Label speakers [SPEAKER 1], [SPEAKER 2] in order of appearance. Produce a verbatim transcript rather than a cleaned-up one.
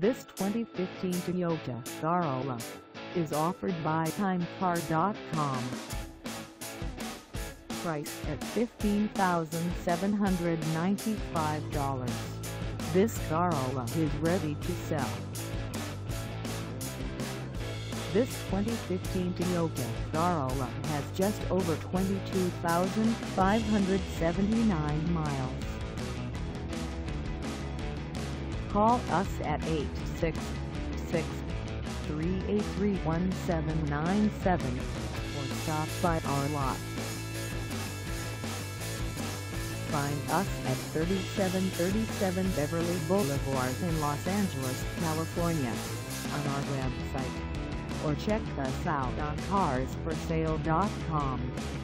[SPEAKER 1] This twenty fifteen Toyota Corolla is offered by time car dot com. Price at fifteen thousand seven hundred ninety-five dollars. This Corolla is ready to sell. This twenty fifteen Toyota Corolla has just over twenty-two thousand five hundred seventy-nine miles. Call us at eight six six, three eight three, one seven nine seven or stop by our lot. Find us at thirty-seven thirty-seven Beverly Boulevard in Los Angeles, California, on our website, or check us out on cars for sale dot com.